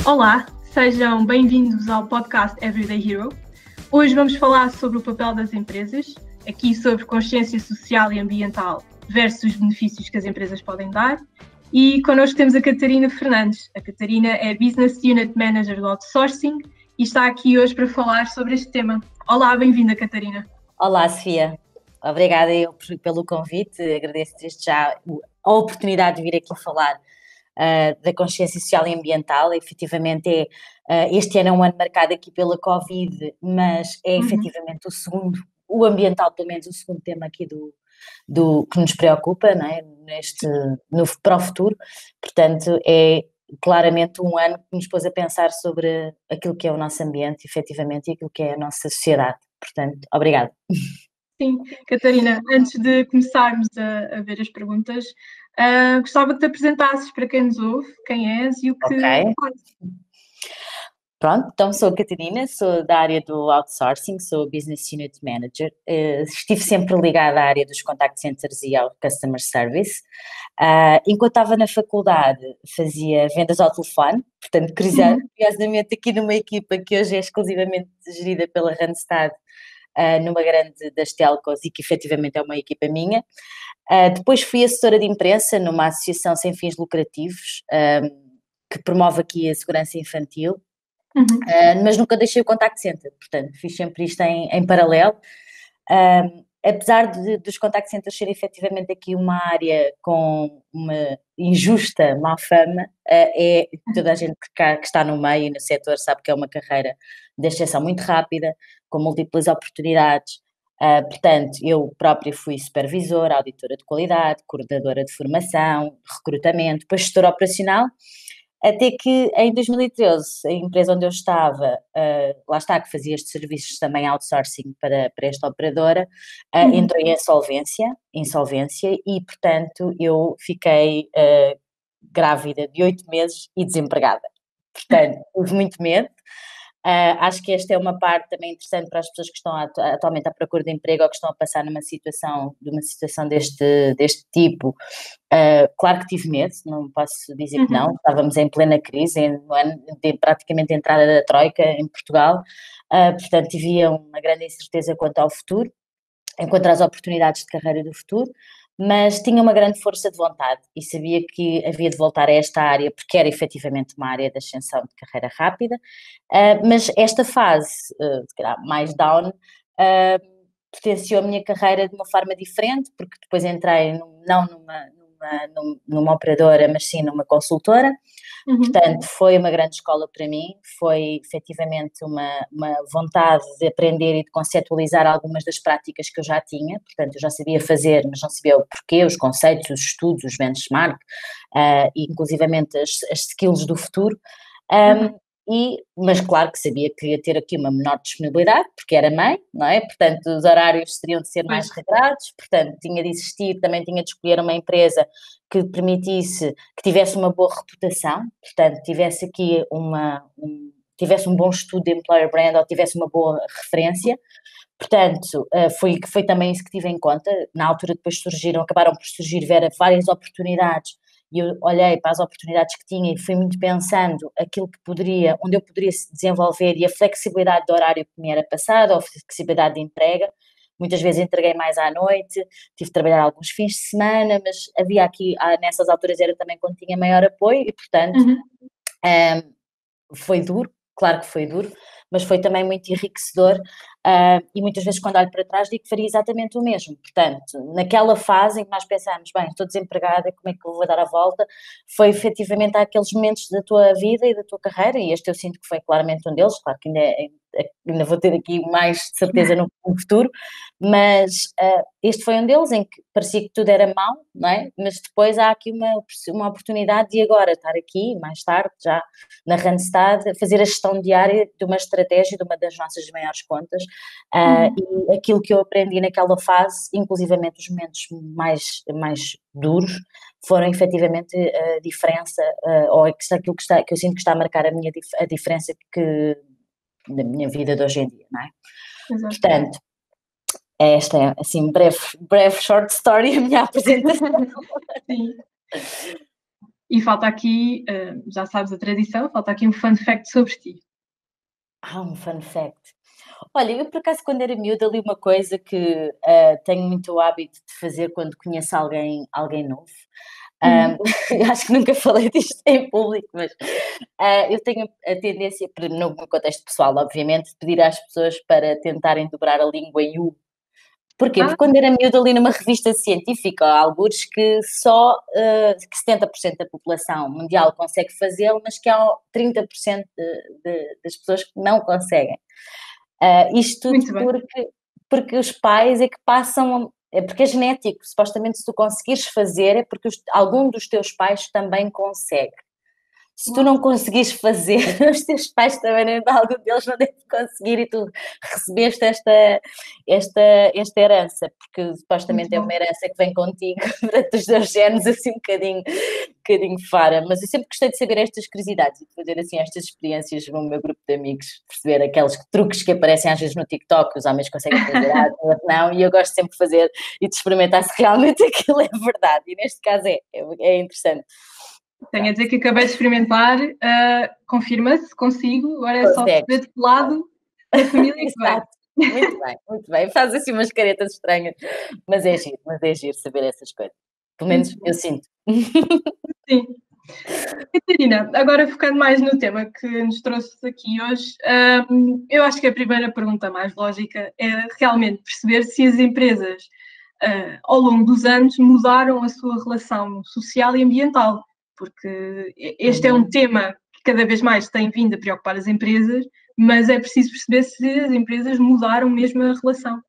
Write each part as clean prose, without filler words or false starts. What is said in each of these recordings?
Olá, sejam bem-vindos ao podcast Everyday Hero. Hoje vamos falar sobre o papel das empresas, aqui sobre consciência social e ambiental versus os benefícios que as empresas podem dar. E connosco temos a Catarina Fernandes. A Catarina é Business Unit Manager do Outsourcing e está aqui hoje para falar sobre este tema. Olá, bem-vinda, Catarina. Olá, Sofia. Obrigada pelo convite. Agradeço desde já a oportunidade de vir aqui falar da consciência social e ambiental. Efetivamente, este ano é um ano marcado aqui pela Covid, mas é efetivamente o ambiental, pelo menos o segundo tema aqui do que nos preocupa, não é? Para o futuro. Portanto, é claramente um ano que nos pôs a pensar sobre aquilo que é o nosso ambiente, efetivamente, e aquilo que é a nossa sociedade. Portanto, obrigada. Sim, Catarina, antes de começarmos a ver as perguntas, gostava que te apresentasses para quem nos ouve, quem és e o que fazes. Pronto, então sou a Catarina, sou da área do outsourcing, sou Business Unit Manager. Estive sempre ligada à área dos contact centers e ao customer service. Enquanto estava na faculdade, fazia vendas ao telefone, portanto, curiosamente aqui numa equipa que hoje é exclusivamente gerida pela Randstad, numa grande das telcos e que efetivamente é uma equipa minha. Depois fui assessora de imprensa numa associação sem fins lucrativos, que promove aqui a segurança infantil. Mas nunca deixei o contact center, portanto fiz sempre isto em paralelo, apesar dos contact centers ser efetivamente aqui uma área com uma injusta má fama, toda a gente que está no meio e no setor sabe que é uma carreira de ascensão muito rápida, com múltiplas oportunidades. Portanto, eu própria fui supervisora, auditora de qualidade, coordenadora de formação, recrutamento, depois gestora operacional. Até que em 2013, a empresa onde eu estava, lá está, que fazia estes serviços também outsourcing para esta operadora, entrou em insolvência e, portanto, eu fiquei grávida de 8 meses e desempregada. Portanto, tive muito medo. Acho que esta é uma parte também interessante para as pessoas que estão atualmente à procura de emprego ou que estão a passar numa situação deste tipo. Claro que tive medo, não posso dizer que não. Estávamos em plena crise, no ano de praticamente entrada da Troika em Portugal, portanto havia uma grande incerteza quanto ao futuro, enquanto às oportunidades de carreira do futuro, mas tinha uma grande força de vontade e sabia que havia de voltar a esta área porque era efetivamente uma área de ascensão de carreira rápida, mas esta fase, mais down, potenciou a minha carreira de uma forma diferente, porque depois entrei não numa operadora, mas sim numa consultora. Portanto, foi uma grande escola para mim, foi efetivamente uma vontade de aprender e de conceptualizar algumas das práticas que eu já tinha. Portanto, eu já sabia fazer, mas não sabia o porquê, os conceitos, os estudos, os benchmark, e inclusivamente as skills do futuro. Mas claro que sabia que ia ter aqui uma menor disponibilidade, porque era mãe, não é? Portanto, os horários teriam de ser mais regrados, portanto, tinha de existir, também tinha de escolher uma empresa que permitisse, que tivesse uma boa reputação, portanto, tivesse aqui tivesse um bom estudo de employer brand ou tivesse uma boa referência. Portanto, foi também isso que tive em conta. Na altura depois acabaram por surgir várias oportunidades e eu olhei para as oportunidades que tinha e fui muito pensando onde eu poderia desenvolver e a flexibilidade de horário que me era passada, ou a flexibilidade de entrega. Muitas vezes entreguei mais à noite, tive de trabalhar alguns fins de semana, mas havia aqui, nessas alturas era também quando tinha maior apoio e, portanto, foi duro, claro que foi duro, mas foi também muito enriquecedor, e muitas vezes quando olho para trás digo que faria exatamente o mesmo. Portanto, naquela fase em que nós pensámos, bem, estou desempregada, como é que eu vou dar a volta, foi efetivamente aqueles momentos da tua vida e da tua carreira, e este eu sinto que foi claramente um deles. Claro que ainda vou ter aqui mais de certeza no futuro, mas este foi um deles em que parecia que tudo era mau, não é? Mas depois há aqui uma oportunidade de agora estar aqui, mais tarde, já na Randstad, a fazer a gestão diária de uma estratégia de uma das nossas maiores contas, e aquilo que eu aprendi naquela fase, inclusivamente os momentos mais duros, foram efetivamente a diferença, ou aquilo que eu sinto que está a marcar a diferença da minha vida de hoje em dia, não é? Exato. Portanto, esta é, assim, breve short story, a minha apresentação. Sim. E falta aqui, já sabes a tradição, falta aqui um fun fact sobre ti. Um fun fact. Olha, eu por acaso quando era miúda li uma coisa que tenho muito o hábito de fazer quando conheço alguém novo. Acho que nunca falei disto em público, mas eu tenho a tendência, no meu contexto pessoal, obviamente, de pedir às pessoas para tentarem dobrar a língua em U. Porquê? Porque quando era miúda li numa revista científica, há algures que só que 70% da população mundial consegue fazê-lo, mas que há 30% das pessoas que não conseguem. Isto tudo porque os pais é que passam, é porque é genético, supostamente se tu conseguires fazer é porque algum dos teus pais também consegue. Se tu não conseguires fazer, os teus pais também, algum deles não deve conseguir e tu recebeste esta herança, porque supostamente é uma herança que vem contigo, durante os teus genes, assim um bocadinho fora. Mas eu sempre gostei de saber estas curiosidades e de fazer assim estas experiências no meu grupo de amigos, perceber aqueles truques que aparecem às vezes no TikTok, os homens conseguem fazer, não, e eu gosto sempre de fazer e de experimentar se realmente aquilo é verdade, e neste caso é interessante. Tenho a dizer que acabei de experimentar, confirma-se, consigo, agora é só perceber de que lado da família que vem. Muito bem, faz assim umas caretas estranhas, mas é giro saber essas coisas, pelo menos eu sinto. Sim. Catarina, agora focando mais no tema que nos trouxe aqui hoje, eu acho que a primeira pergunta mais lógica é realmente perceber se as empresas, ao longo dos anos, mudaram a sua relação social e ambiental, porque este é um tema que cada vez mais tem vindo a preocupar as empresas, mas é preciso perceber se as empresas mudaram mesmo a relação.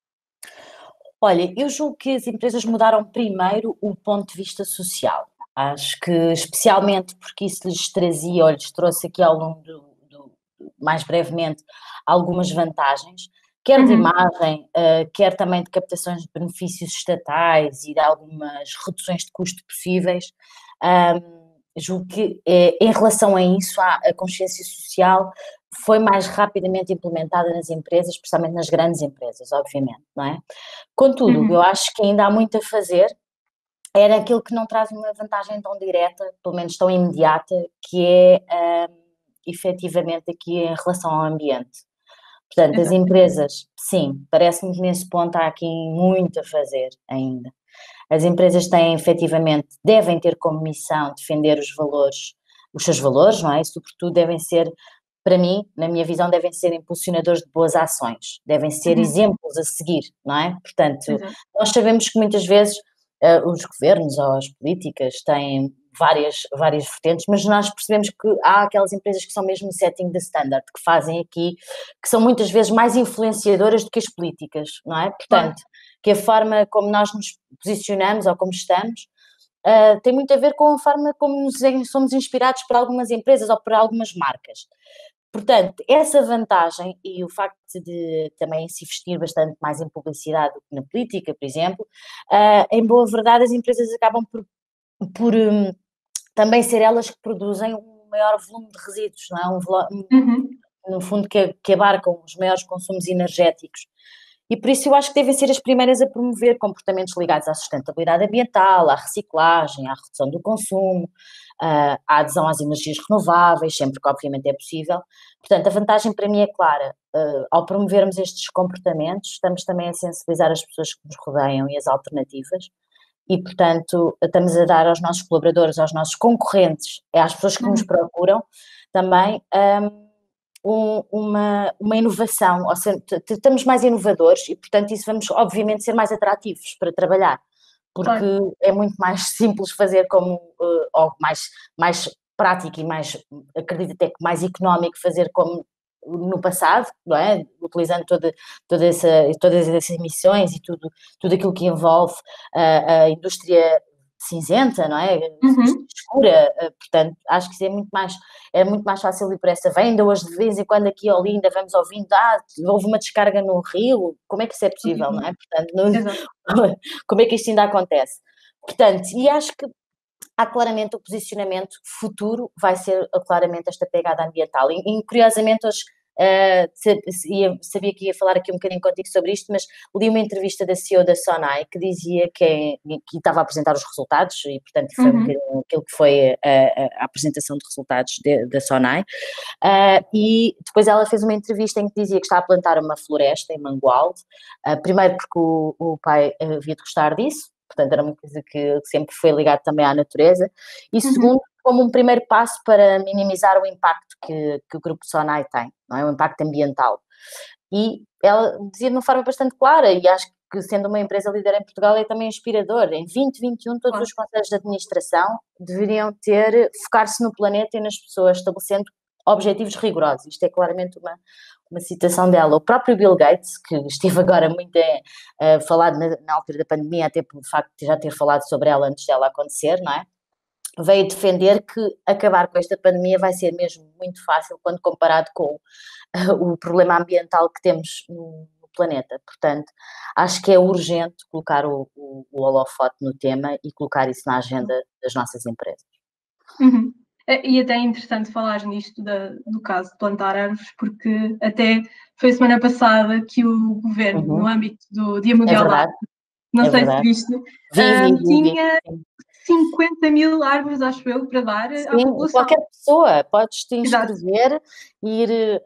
Olha, eu julgo que as empresas mudaram primeiro o ponto de vista social. Acho que especialmente porque isso lhes trazia, ou lhes trouxe aqui ao longo mais brevemente, algumas vantagens, quer de imagem, quer também de captações de benefícios estatais e de algumas reduções de custo possíveis. Julgo que em relação a isso, a consciência social foi mais rapidamente implementada nas empresas, especialmente nas grandes empresas, obviamente, não é? Contudo, eu acho que ainda há muito a fazer, era aquilo que não traz uma vantagem tão direta, pelo menos tão imediata, que é efetivamente aqui em relação ao ambiente. Portanto, as empresas, sim, parece-me que nesse ponto há aqui muito a fazer ainda. As empresas têm efetivamente, devem ter como missão defender os seus valores, não é? E sobretudo devem ser, para mim, na minha visão, devem ser impulsionadores de boas ações, devem ser exemplos a seguir, não é? Portanto, nós sabemos que muitas vezes os governos ou as políticas têm várias vertentes, mas nós percebemos que há aquelas empresas que são mesmo setting the standard, que fazem aqui, que são muitas vezes mais influenciadoras do que as políticas, não é? Portanto, que a forma como nós nos posicionamos ou como estamos tem muito a ver com a forma como somos inspirados por algumas empresas ou por algumas marcas. Portanto, essa vantagem e o facto de também se investir bastante mais em publicidade do que na política, por exemplo, em boa verdade as empresas acabam por também ser elas que produzem um maior volume de resíduos, não é? No fundo que abarcam os maiores consumos energéticos. E por isso eu acho que devem ser as primeiras a promover comportamentos ligados à sustentabilidade ambiental, à reciclagem, à redução do consumo, à adesão às energias renováveis, sempre que obviamente é possível. Portanto, a vantagem para mim é clara. Ao promovermos estes comportamentos, estamos também a sensibilizar as pessoas que nos rodeiam e as alternativas e, portanto, estamos a dar aos nossos colaboradores, aos nossos concorrentes, às pessoas que nos procuram também uma inovação, ou seja, estamos mais inovadores e, portanto, isso vamos obviamente ser mais atrativos para trabalhar, porque é muito mais simples fazer ou mais prático e mais, acredito até que mais económico fazer como no passado, não é? Utilizando todas essas emissões e tudo aquilo que envolve a indústria cinzenta, não é? Escura, portanto, acho que isso é muito mais fácil ir por essa venda. Ainda hoje, de vez em quando, aqui ao Olinda, vamos ouvindo, houve uma descarga no rio, como é que isso é possível, não é? Portanto, como é que isto ainda acontece? Portanto, e acho que há claramente o posicionamento futuro vai ser claramente esta pegada ambiental. E curiosamente, sabia que ia falar aqui um bocadinho contigo sobre isto, mas li uma entrevista da CEO da Sonai que dizia que estava a apresentar os resultados e, portanto, foi um bocadinho aquilo que foi a apresentação de resultados da Sonai. E depois ela fez uma entrevista em que dizia que está a plantar uma floresta em Mangualde, primeiro porque o pai havia de gostar disso, portanto era uma coisa que sempre foi ligada também à natureza, e segundo, como um primeiro passo para minimizar o impacto que o Grupo Sonai tem, não é? O impacto ambiental. E ela dizia de uma forma bastante clara, e acho que sendo uma empresa líder em Portugal é também inspirador. Em 2021 todos os conselhos de administração deveriam focar-se no planeta e nas pessoas, estabelecendo objetivos rigorosos. Isto é claramente uma citação dela. O próprio Bill Gates, que esteve agora muito falado na altura da pandemia, até pelo facto de já ter falado sobre ela antes dela acontecer, não é? Veio defender que acabar com esta pandemia vai ser mesmo muito fácil quando comparado com o problema ambiental que temos no planeta. Portanto, acho que é urgente colocar o holofote no tema e colocar isso na agenda das nossas empresas. E até é interessante falar nisto do caso de plantar árvores, porque até foi a semana passada que o governo, no âmbito do Dia Mundial da Árvore, não sei se viste, tinha 50 mil árvores, acho eu, para dar à população. Qualquer pessoa, podes te inscrever e ir,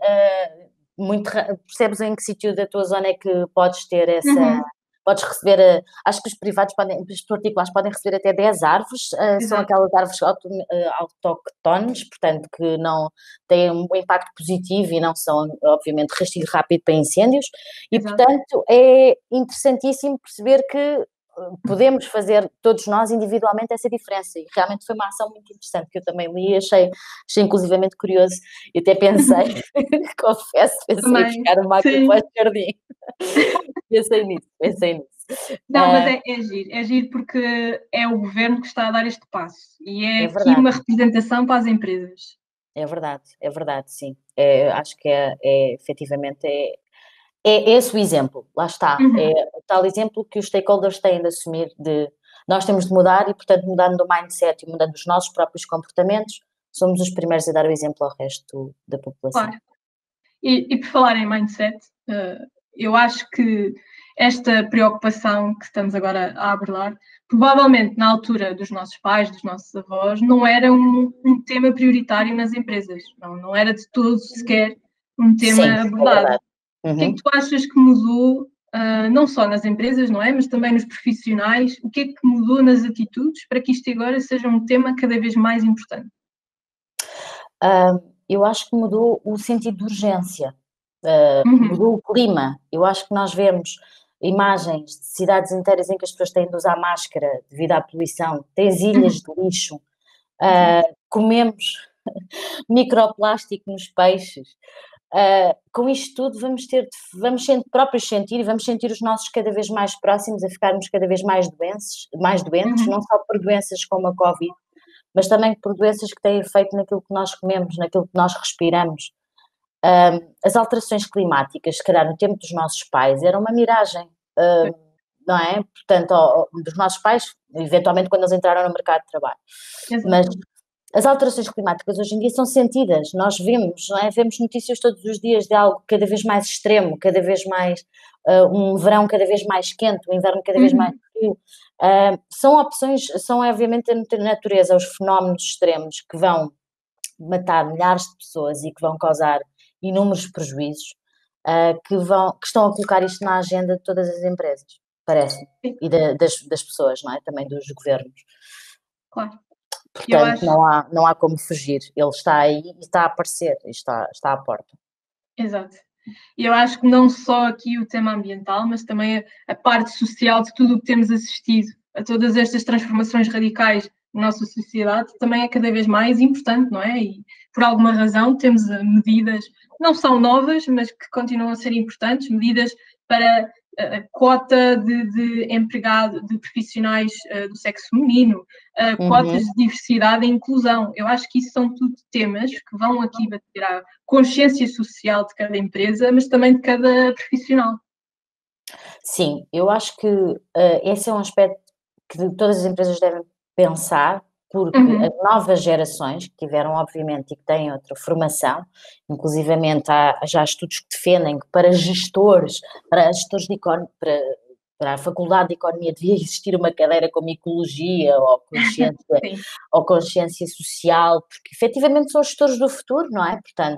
percebes em que sítio da tua zona é que podes ter essa, podes receber, acho que os privados os particulares podem receber até 10 árvores, são aquelas árvores autóctones, portanto que não têm um impacto positivo e não são, obviamente, rastilho rápido para incêndios, e portanto é interessantíssimo perceber que podemos fazer todos nós individualmente essa diferença, e realmente foi uma ação muito interessante que eu também li e achei inclusivamente curioso, e até pensei, confesso, pensei em buscar uma máquina para o jardim. pensei nisso. Não, mas é giro porque é o governo que está a dar este passo e é aqui uma representação para as empresas. É verdade, sim. Acho que efetivamente é esse o exemplo, lá está, é o tal exemplo que os stakeholders têm de assumir, nós temos de mudar e, portanto, mudando o mindset e mudando os nossos próprios comportamentos, somos os primeiros a dar o exemplo ao resto da população. Claro. E por falar em mindset, eu acho que esta preocupação que estamos agora a abordar, provavelmente na altura dos nossos pais, dos nossos avós, não era um tema prioritário nas empresas, não era de todo sequer um tema abordado. O que é que tu achas que mudou, não só nas empresas, não é, mas também nos profissionais? O que é que mudou nas atitudes para que isto agora seja um tema cada vez mais importante? Eu acho que mudou o sentido de urgência, mudou o clima. Eu acho que nós vemos imagens de cidades inteiras em que as pessoas têm de usar máscara devido à poluição, tens ilhas de lixo, comemos microplástico nos peixes. Com isto tudo vamos próprios sentir e vamos sentir os nossos cada vez mais próximos, a ficarmos cada vez mais doentes, não só por doenças como a Covid, mas também por doenças que têm efeito naquilo que nós comemos, naquilo que nós respiramos. As alterações climáticas, se calhar no tempo dos nossos pais, era uma miragem, não é? Portanto, dos nossos pais, eventualmente quando eles entraram no mercado de trabalho. Mas as alterações climáticas hoje em dia são sentidas, nós vemos, não é? Vemos notícias todos os dias de algo cada vez mais extremo, cada vez mais, um verão cada vez mais quente, um inverno cada vez mais frio. São opções, são obviamente a natureza, os fenómenos extremos que vão matar milhares de pessoas e que vão causar inúmeros prejuízos, que estão a colocar isto na agenda de todas as empresas, parece-me, e das pessoas, não é? Também dos governos. Claro. Portanto, não há como fugir. Ele está aí e está a aparecer, e está à porta. Exato. E eu acho que não só aqui o tema ambiental, mas também a parte social de tudo o que temos assistido, a todas estas transformações radicais na nossa sociedade, também é cada vez mais importante, não é? E por alguma razão temos medidas, não são novas, mas que continuam a ser importantes, medidas para a cota de empregado, de profissionais do sexo feminino, cotas de diversidade e inclusão. Eu acho que isso são tudo temas que vão aqui bater à consciência social de cada empresa, mas também de cada profissional. Sim, eu acho que esse é um aspecto que todas as empresas devem pensar porque as novas gerações, que tiveram, obviamente, e que têm outra formação, inclusivamente há já estudos que defendem que para gestores de economia, para a Faculdade de Economia devia existir uma cadeira como Ecologia ou consciência social, porque efetivamente são os gestores do futuro, não é? Portanto,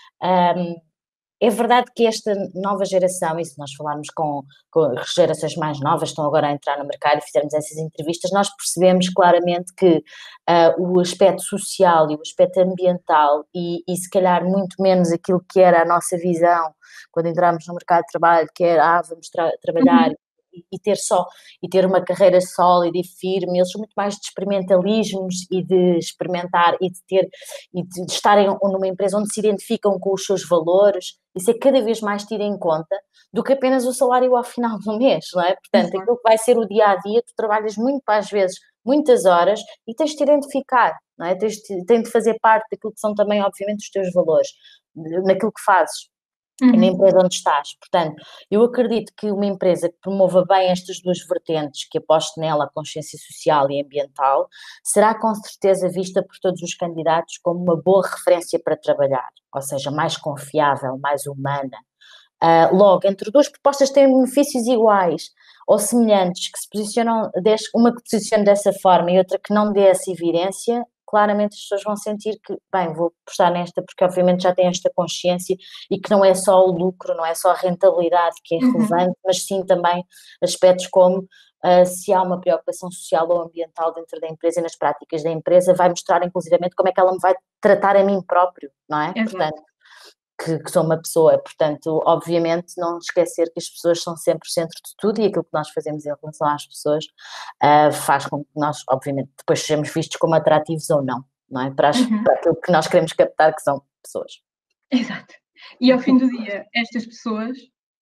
é verdade que esta nova geração, e se nós falarmos com gerações mais novas, estão agora a entrar no mercado e fizermos essas entrevistas, nós percebemos claramente que o aspecto social e o aspecto ambiental e se calhar muito menos aquilo que era a nossa visão quando entramos no mercado de trabalho, que era, vamos trabalhar e ter uma carreira sólida e firme, eles são muito mais de experimentalismos e de experimentar e de estarem numa empresa onde se identificam com os seus valores, isso é cada vez mais tido em conta do que apenas o salário ao final do mês, não é? Portanto, aquilo que vai ser o dia-a-dia, tu trabalhas muito, às vezes, muitas horas e tens de te identificar, não é? Tens de fazer parte daquilo que são também, obviamente, os teus valores, naquilo que fazes. Na empresa onde estás. Portanto, eu acredito que uma empresa que promova bem estas duas vertentes, que aposte nela, a consciência social e ambiental, será com certeza vista por todos os candidatos como uma boa referência para trabalhar, ou seja, mais confiável, mais humana. Logo, entre duas propostas que têm benefícios iguais ou semelhantes, que se posicionam, uma que posicione dessa forma e outra que não dê essa evidência, claramente as pessoas vão sentir que, bem, vou apostar nesta porque obviamente já tem esta consciência e que não é só o lucro, não é só a rentabilidade que é relevante, mas sim também aspectos como se há uma preocupação social ou ambiental dentro da empresa e nas práticas da empresa, vai mostrar inclusivamente como é que ela me vai tratar a mim próprio, não é? Exato. Portanto, que sou uma pessoa, portanto, obviamente não esquecer que as pessoas são sempre o centro de tudo e aquilo que nós fazemos em relação às pessoas faz com que nós, obviamente, depois sejamos vistos como atrativos ou não, não é? Para aquilo que nós queremos captar, que são pessoas. Exato. E ao fim do dia, estas pessoas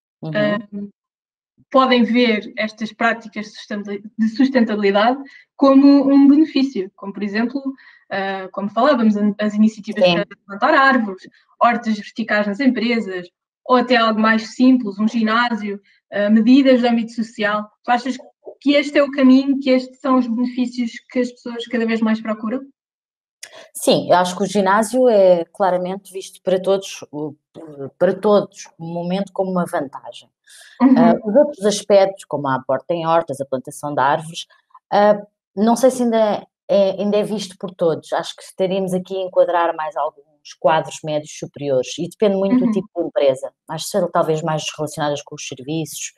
podem ver estas práticas de sustentabilidade como um benefício, como por exemplo, como falávamos, as iniciativas para plantar árvores, hortas verticais nas empresas, ou até algo mais simples, um ginásio, medidas de âmbito social. Tu achas que este é o caminho, que estes são os benefícios que as pessoas cada vez mais procuram? Sim, eu acho que o ginásio é claramente visto para todos o momento como uma vantagem. Os outros aspectos, como a aporte em hortas, a plantação de árvores, não sei se ainda é visto por todos. Acho que teríamos aqui a enquadrar mais alguns quadros médios superiores e depende muito do tipo de empresa. Acho que talvez mais relacionadas com os serviços,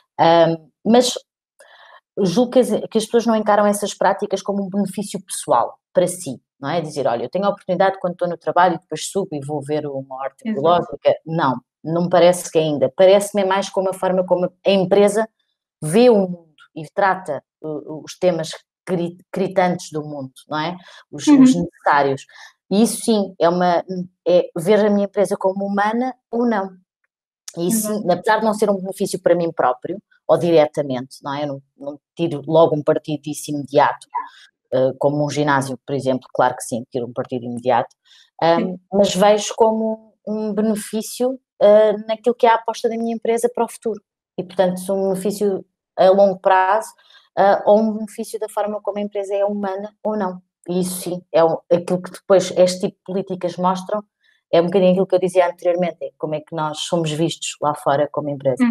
mas julgo que as pessoas não encaram essas práticas como um benefício pessoal para si, não é? Dizer, olha, eu tenho a oportunidade quando estou no trabalho e depois subo e vou ver uma horta ecológica. Não me parece que ainda. Parece-me mais como a forma como a empresa vê o mundo e trata os temas gritantes do mundo, não é? Os necessários. E isso sim, é ver a minha empresa como humana ou não. E isso, apesar de não ser um benefício para mim próprio, ou diretamente, não é? Eu não tiro logo um partido disso imediato, como um ginásio, por exemplo, claro que sim, tiro um partido imediato, mas vejo como um benefício naquilo que é a aposta da minha empresa para o futuro. E, portanto, se um benefício a longo prazo ou um benefício da forma como a empresa é humana ou não. E isso sim, é aquilo que depois este tipo de políticas mostram, é um bocadinho aquilo que eu dizia anteriormente, é como é que nós somos vistos lá fora como empresa.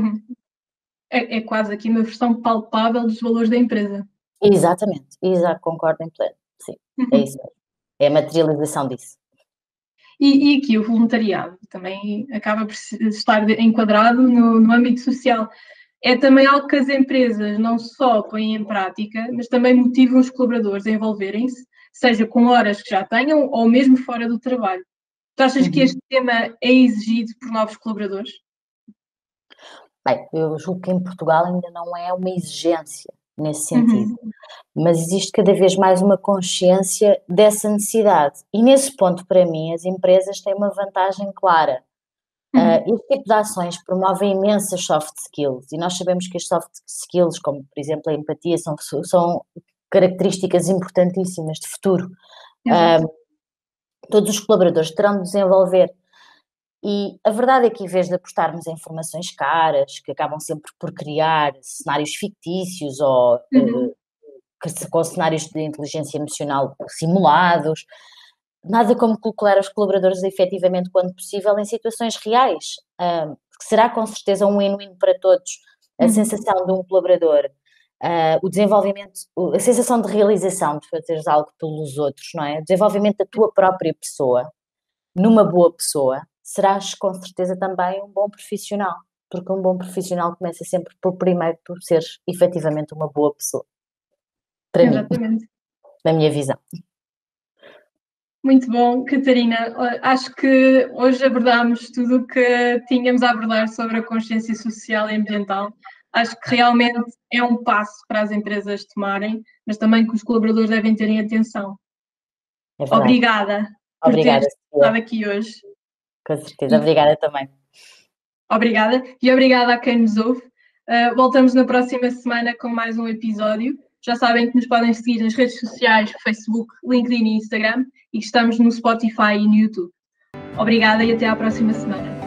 É quase aqui uma versão palpável dos valores da empresa. Exatamente, concordo em pleno, sim, é isso mesmo, é a materialização disso. E aqui o voluntariado também acaba por estar enquadrado no âmbito social. É também algo que as empresas não só põem em prática, mas também motivam os colaboradores a envolverem-se, seja com horas que já tenham ou mesmo fora do trabalho. Tu achas que este tema é exigido por novos colaboradores? Bem, eu julgo que em Portugal ainda não é uma exigência nesse sentido, mas existe cada vez mais uma consciência dessa necessidade. E nesse ponto, para mim, as empresas têm uma vantagem clara. Este tipo de ações promovem imensas soft skills e nós sabemos que as soft skills, como por exemplo a empatia, são características importantíssimas de futuro. Todos os colaboradores terão de desenvolver. E a verdade é que, em vez de apostarmos em formações caras, que acabam sempre por criar cenários fictícios ou com cenários de inteligência emocional simulados, nada como colocar os colaboradores efetivamente, quando possível, em situações reais, que será com certeza um win-win para todos. A sensação de um colaborador, o desenvolvimento, a sensação de realização de fazeres algo pelos outros, não é? O desenvolvimento da tua própria pessoa, numa boa pessoa, serás com certeza também um bom profissional, porque um bom profissional começa sempre por primeiro tu seres efetivamente uma boa pessoa. Para Exatamente. mim, na minha visão. Muito bom, Catarina. Acho que hoje abordámos tudo o que tínhamos a abordar sobre a consciência social e ambiental. Acho que realmente é um passo para as empresas tomarem, mas também que os colaboradores devem terem atenção. É verdade. Obrigada por teres estado aqui hoje. Com certeza, obrigada também. Obrigada e obrigada a quem nos ouve. Voltamos na próxima semana com mais um episódio. Já sabem que nos podem seguir nas redes sociais, Facebook, LinkedIn e Instagram, e que estamos no Spotify e no YouTube. Obrigada e até à próxima semana.